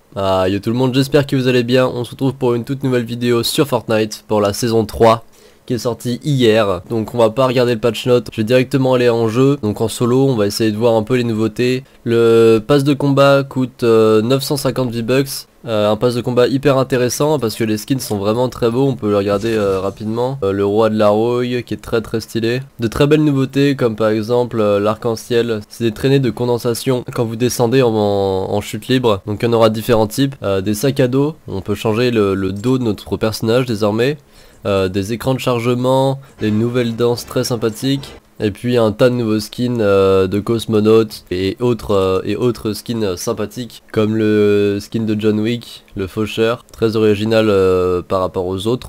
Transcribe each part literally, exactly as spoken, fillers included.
Ah yo tout le monde, j'espère que vous allez bien. On se retrouve pour une toute nouvelle vidéo sur Fortnite pour la saison trois qui est sortie hier. Donc on va pas regarder le patch note, je vais directement aller en jeu. Donc en solo on va essayer de voir un peu les nouveautés. Le pass de combat coûte euh, neuf cent cinquante V-Bucks. Euh, un pass de combat hyper intéressant parce que les skins sont vraiment très beaux, on peut le regarder euh, rapidement. Euh, le roi de la rouille qui est très très stylé. De très belles nouveautés comme par exemple euh, l'arc-en-ciel, c'est des traînées de condensation quand vous descendez en, en, en chute libre. Donc il y en aura différents types. Euh, des sacs à dos, on peut changer le, le dos de notre personnage désormais. Euh, des écrans de chargement, des nouvelles danses très sympathiques. Et puis un tas de nouveaux skins euh, de cosmonautes et autres, euh, et autres skins euh, sympathiques comme le skin de John Wick, le faucheur, très original euh, par rapport aux autres.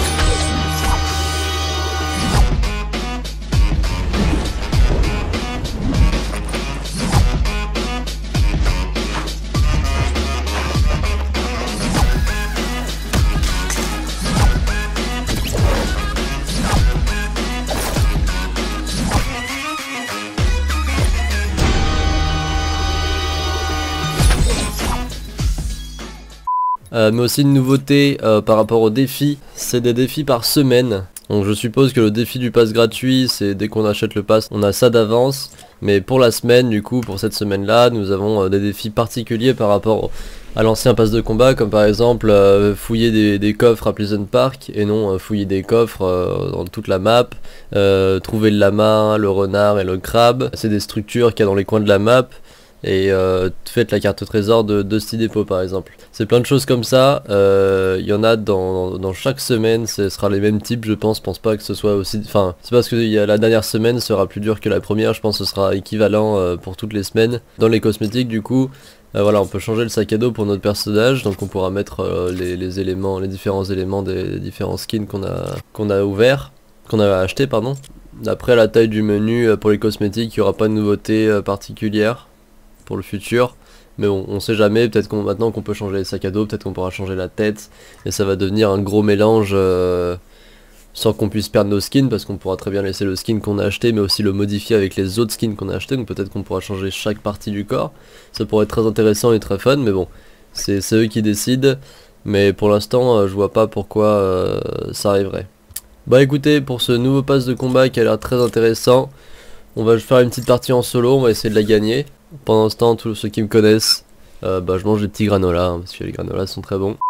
Euh, mais aussi une nouveauté euh, par rapport aux défis, c'est des défis par semaine. Donc je suppose que le défi du pass gratuit, c'est dès qu'on achète le pass, on a ça d'avance. Mais pour la semaine, du coup, pour cette semaine-là, nous avons euh, des défis particuliers par rapport à l'ancien pass de combat, comme par exemple euh, fouiller des, des coffres à Pleasant Park, et non euh, fouiller des coffres euh, dans toute la map, euh, trouver le lama, le renard et le crabe. C'est des structures qu'il y a dans les coins de la map. Et euh, faites la carte au trésor de Dusty Depot par exemple. C'est plein de choses comme ça, il euh, y en a dans, dans chaque semaine, ce sera les mêmes types je pense, je pense pas que ce soit aussi... Enfin, c'est parce que y a la dernière semaine sera plus dur que la première, je pense que ce sera équivalent euh, pour toutes les semaines. Dans les cosmétiques du coup, euh, voilà, on peut changer le sac à dos pour notre personnage, donc on pourra mettre euh, les, les éléments, les différents éléments des, des différents skins qu'on a, qu'on a ouverts, qu'on a acheté pardon. Après la taille du menu euh, pour les cosmétiques, il n'y aura pas de nouveauté euh, particulière pour le futur, mais on, on sait jamais, peut-être qu'on maintenant qu'on peut changer les sacs à dos, peut-être qu'on pourra changer la tête et ça va devenir un gros mélange euh, sans qu'on puisse perdre nos skins, parce qu'on pourra très bien laisser le skin qu'on a acheté mais aussi le modifier avec les autres skins qu'on a acheté, donc peut-être qu'on pourra changer chaque partie du corps. Ça pourrait être très intéressant et très fun, mais bon, c'est eux qui décident, mais pour l'instant euh, je vois pas pourquoi euh, ça arriverait. Bah écoutez, pour ce nouveau pass de combat qui a l'air très intéressant, on va faire une petite partie en solo, on va essayer de la gagner. Pendant ce temps, tous ceux qui me connaissent, euh, bah, je mange des petits granolas, hein, parce que les granolas sont très bons.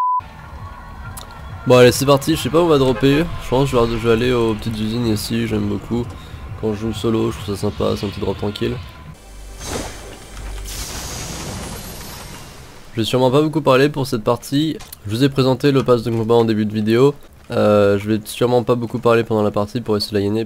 Bon allez c'est parti, je sais pas où on va dropper, je pense que je vais, je vais aller aux petites usines ici, j'aime beaucoup. Quand je joue solo, je trouve ça sympa, c'est un petit drop tranquille. Je vais sûrement pas beaucoup parler pour cette partie, je vous ai présenté le pass de combat en début de vidéo. Euh, je vais sûrement pas beaucoup parler pendant la partie pour essayer de la gagner.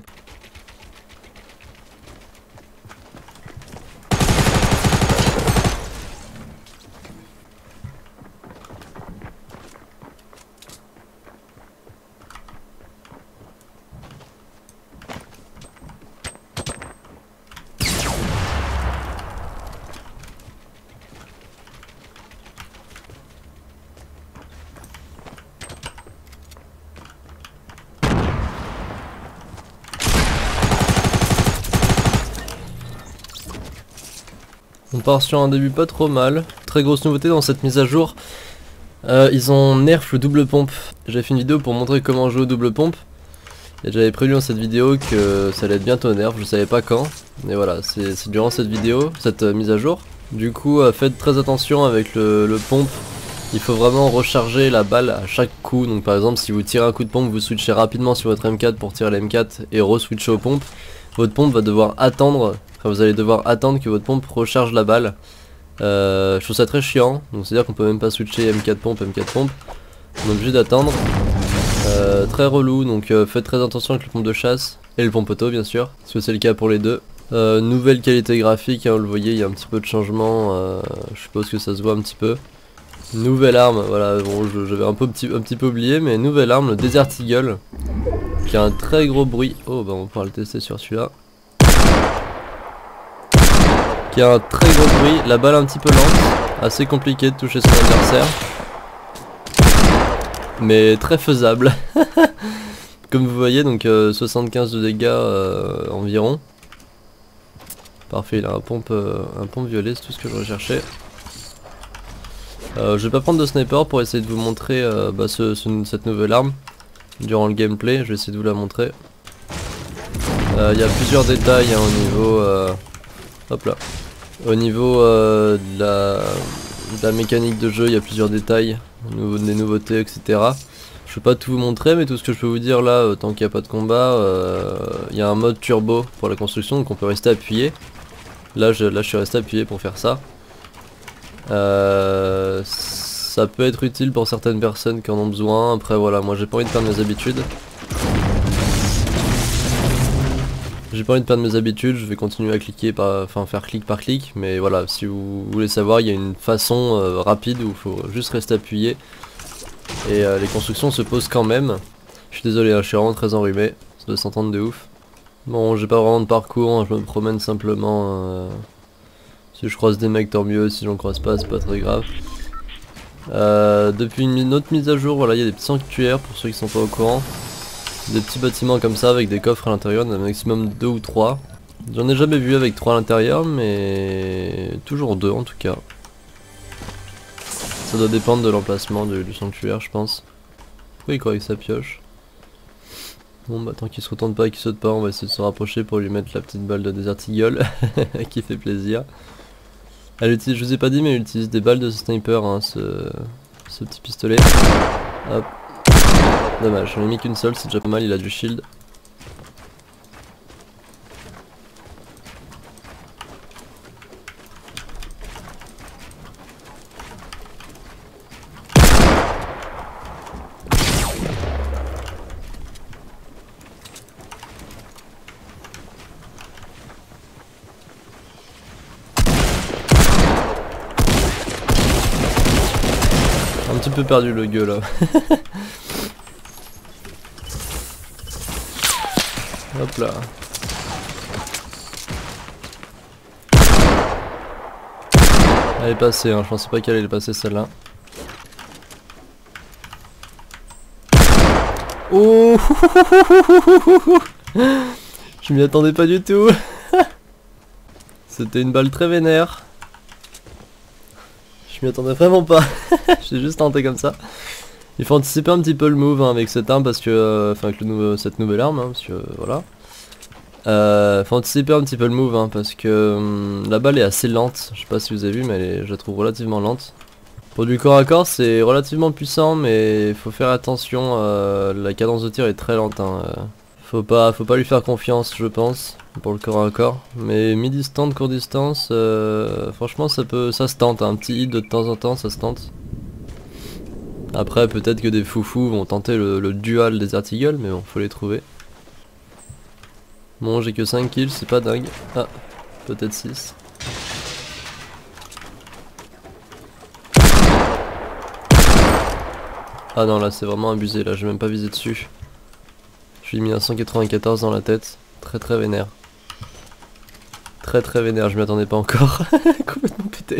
On part sur un début pas trop mal. Très grosse nouveauté dans cette mise à jour. Euh, ils ont nerf le double pompe. J'avais fait une vidéo pour montrer comment jouer au double pompe. Et j'avais prévu dans cette vidéo que ça allait être bientôt nerf, je savais pas quand. Mais voilà, c'est durant cette vidéo, cette euh, mise à jour. Du coup, euh, faites très attention avec le, le pompe. Il faut vraiment recharger la balle à chaque coup. Donc par exemple, si vous tirez un coup de pompe, vous switchez rapidement sur votre M quatre pour tirer la M quatre et re-switcher aux pompes. Votre pompe va devoir attendre... Vous allez devoir attendre que votre pompe recharge la balle. Euh, je trouve ça très chiant, donc c'est à dire qu'on peut même pas switcher M quatre pompe, M quatre pompe. On est obligé d'attendre. Euh, très relou, donc euh, faites très attention avec le pompe de chasse et le pompe auto bien sûr, parce que c'est le cas pour les deux. Euh, nouvelle qualité graphique, hein, vous le voyez, il y a un petit peu de changement, euh, je suppose que ça se voit un petit peu. Nouvelle arme, voilà, bon j'avais un, peu, petit, un petit peu oublié, mais nouvelle arme, le Desert Eagle, qui a un très gros bruit. Oh bah on pourra le tester sur celui-là. Qui a un très gros bruit, la balle un petit peu lente, assez compliqué de toucher son adversaire, mais très faisable. Comme vous voyez, donc euh, soixante-quinze de dégâts euh, environ. Parfait, il a un pompe, euh, un pompe violet, c'est tout ce que je recherchais. Euh, je vais pas prendre de sniper pour essayer de vous montrer euh, bah, ce, ce, cette nouvelle arme durant le gameplay. Je vais essayer de vous la montrer. Il euh, y a plusieurs détails hein, au niveau euh, hop là. Au niveau euh, de, la, de la mécanique de jeu, il y a plusieurs détails, nou des nouveautés, et cetera. Je vais pas tout vous montrer, mais tout ce que je peux vous dire là, euh, tant qu'il n'y a pas de combat, euh, il y a un mode turbo pour la construction, donc on peut rester appuyé. Là je, là, je suis resté appuyé pour faire ça. Euh, ça peut être utile pour certaines personnes qui en ont besoin. Après voilà, moi j'ai pas envie de perdre mes habitudes. J'ai pas envie de perdre mes habitudes, je vais continuer à cliquer par, enfin faire clic par clic, mais voilà, si vous voulez savoir, il y a une façon euh, rapide où il faut juste rester appuyé. Et euh, les constructions se posent quand même. Je suis désolé, hein, je suis vraiment très enrhumé, ça doit s'entendre de ouf. Bon, j'ai pas vraiment de parcours, hein, je me promène simplement. Euh... Si je croise des mecs, tant mieux, si j'en croise pas, c'est pas très grave. Euh, depuis une autre mise à jour, voilà, il y a des petits sanctuaires pour ceux qui sont pas au courant. Des petits bâtiments comme ça avec des coffres à l'intérieur, un maximum deux ou trois. J'en ai jamais vu avec trois à l'intérieur, mais toujours deux en tout cas. Ça doit dépendre de l'emplacement du, du sanctuaire, je pense. Pourquoi il croit avec sa pioche? Bon bah tant qu'il se retourne pas et qu'il saute pas, on va essayer de se rapprocher pour lui mettre la petite balle de Desert Eagle qui fait plaisir. Elle utilise, je vous ai pas dit, mais elle utilise des balles de sniper, hein, ce, ce petit pistolet. Hop. Dommage, j'en ai mis qu'une seule, c'est déjà pas mal, il a du shield. Un petit peu perdu le gueule là. Hop là. Elle est passée, hein. Je pensais pas qu'elle allait passer celle-là. Oh. Je m'y attendais pas du tout. C'était une balle très vénère. Je m'y attendais vraiment pas. J'ai juste tenté comme ça. Il faut anticiper un petit peu le move hein, avec cette arme parce que... Enfin euh, avec le nou cette nouvelle arme hein, parce que euh, voilà. Euh, faut anticiper un petit peu le move hein, parce que hum, la balle est assez lente. Je sais pas si vous avez vu mais elle est, je la trouve relativement lente. Pour du corps à corps c'est relativement puissant mais il faut faire attention. Euh, la cadence de tir est très lente. Hein, euh. Faut pas, faut pas lui faire confiance je pense pour le corps à corps. Mais mi-distance, court distance, euh, franchement ça peut, ça se tente. Hein, un petit hit de temps en temps ça se tente. Après peut-être que des foufous vont tenter le, le dual Desert Eagle mais bon faut les trouver. Bon j'ai que cinq kills c'est pas dingue. Ah peut-être six. Ah non là c'est vraiment abusé là j'ai même pas visé dessus. Je suis mis à cent quatre-vingt-quatorze dans la tête. Très très vénère. Très très vénère je m'y attendais pas encore. Complètement pété.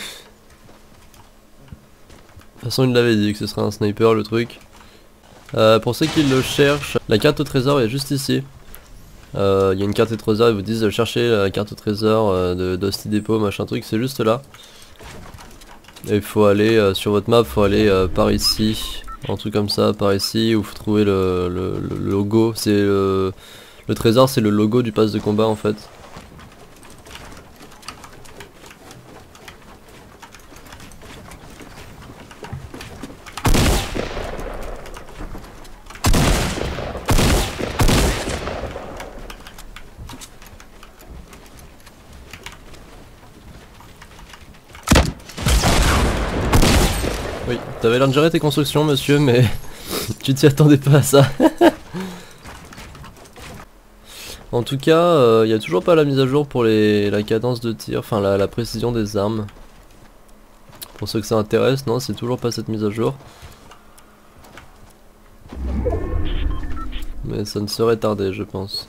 De toute façon il l'avait dit que ce serait un sniper le truc. Euh, pour ceux qui le cherchent, la carte au trésor est juste ici. Il euh, y a une carte au trésor, ils vous disent de chercher la carte au trésor euh, de d'Hostie Depot machin truc, c'est juste là. Et il faut aller euh, sur votre map, il faut aller euh, par ici, un truc comme ça, par ici, où vous trouvez le, le, le logo. C'est le, le trésor c'est le logo du pass de combat en fait. Oui, t'avais l'air de gérer tes constructions monsieur, mais tu t'y attendais pas à ça. En tout cas, il euh, n'y a toujours pas la mise à jour pour les, la cadence de tir, enfin la, la précision des armes. Pour ceux que ça intéresse, non, c'est toujours pas cette mise à jour. Mais ça ne serait tardé, je pense.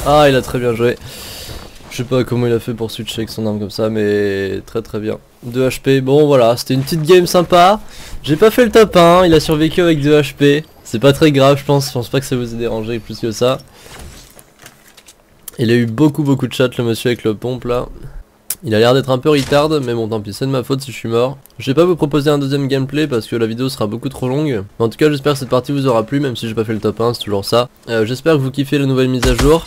Ah, il a très bien joué. Je sais pas comment il a fait pour switcher avec son arme comme ça, mais très très bien. deux H P, bon voilà, c'était une petite game sympa. J'ai pas fait le top un, il a survécu avec deux H P. C'est pas très grave, je pense, je pense pas que ça vous ait dérangé plus que ça. Il a eu beaucoup beaucoup de chat le monsieur avec le pompe là. Il a l'air d'être un peu retard, mais bon tant pis, c'est de ma faute si je suis mort. Je vais pas vous proposer un deuxième gameplay parce que la vidéo sera beaucoup trop longue. Mais en tout cas j'espère que cette partie vous aura plu, même si j'ai pas fait le top un, c'est toujours ça. Euh, j'espère que vous kiffez la nouvelle mise à jour.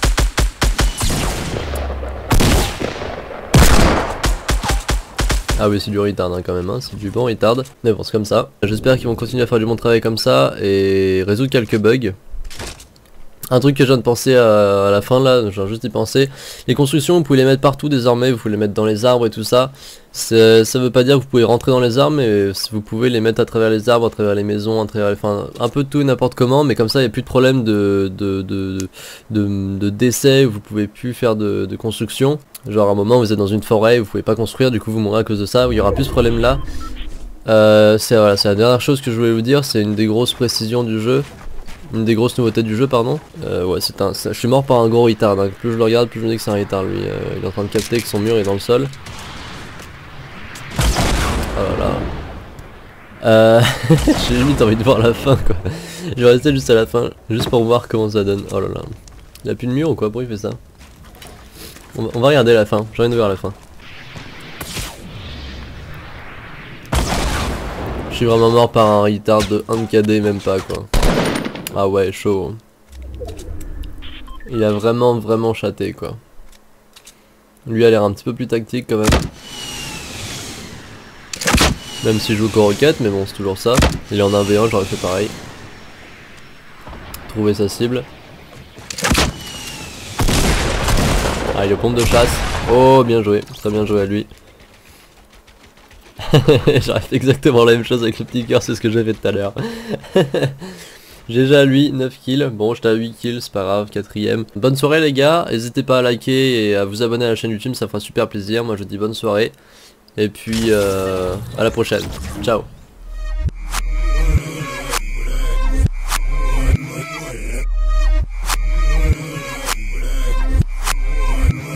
Ah oui, c'est du retard hein, quand même, hein. C'est du bon retard. Mais bon, c'est comme ça. J'espère qu'ils vont continuer à faire du bon travail comme ça et résoudre quelques bugs. Un truc que je viens de penser à, à la fin là, je viens juste y penser. Les constructions, vous pouvez les mettre partout désormais, vous pouvez les mettre dans les arbres et tout ça. Ça veut pas dire que vous pouvez rentrer dans les arbres, mais vous pouvez les mettre à travers les arbres, à travers les maisons, à travers, enfin un peu de tout n'importe comment, mais comme ça il n'y a plus de problème de, de, de, de, de, de décès, vous pouvez plus faire de, de construction. Genre à un moment vous êtes dans une forêt, vous pouvez pas construire, du coup vous mourrez à cause de ça, il y aura plus ce problème là. Euh, c'est voilà, c'est la dernière chose que je voulais vous dire, c'est une des grosses précisions du jeu. Une des grosses nouveautés du jeu, pardon. Euh, ouais, c'est un. Je suis mort par un gros retard. Hein. Plus je le regarde, plus je me dis que c'est un retard lui. Euh, il est en train de capter que son mur est dans le sol. Oh là là. Euh. J'ai limite envie de voir la fin quoi. Je vais rester juste à la fin, juste pour voir comment ça donne. Oh là là. Il a plus de mur ou quoi? Pourquoi il fait ça? On va, on va regarder la fin. J'ai envie de voir la fin. Je suis vraiment mort par un retard de un K D, même pas quoi. Ah ouais, chaud. Il a vraiment vraiment chaté quoi. Lui a l'air un petit peu plus tactique quand même. Même s'il joue qu'aux roquettes, mais bon c'est toujours ça. Il est en un v un, j'aurais fait pareil. Trouver sa cible. Ah il est pompe de chasse. Oh bien joué, très bien joué à lui. J'aurais fait exactement la même chose avec le petit cœur, c'est ce que j'ai fait tout à l'heure. G G à lui, neuf kills, bon j'étais à huit kills, c'est pas grave, quatrième. Bonne soirée les gars, n'hésitez pas à liker et à vous abonner à la chaîne YouTube, ça fera super plaisir, moi je dis bonne soirée. Et puis euh, à la prochaine, ciao.